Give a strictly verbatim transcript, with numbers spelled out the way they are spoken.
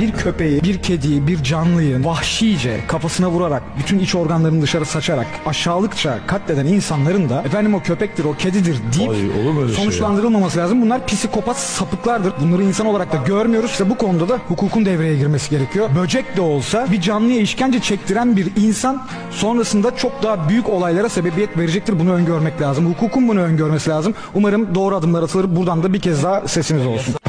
bir köpeği, bir kediyi, bir canlıyı vahşice kafasına vurarak, bütün iç organlarını dışarı saçarak aşağılıkça katleden insanların da efendim o köpektir, o kedidir deyip Ay, olur mu öyle şey sonuçlandırılmaması lazım. Bunlar psikopat sapıklardır. Bunları insan olarak da görmüyoruz. İşte bu konuda da hukukun devreye girmesi gerekiyor. Böcek de olsa bir canlıya işkence çektiren bir insan sonrasında çok daha büyük olaylara sebebiyet verecektir. Bunu öngörmek lazım. Hukukun bunu öngörmesi lazım. Umarım doğru adımlar atılır. Buradan da bir kez daha sesimiz olsun.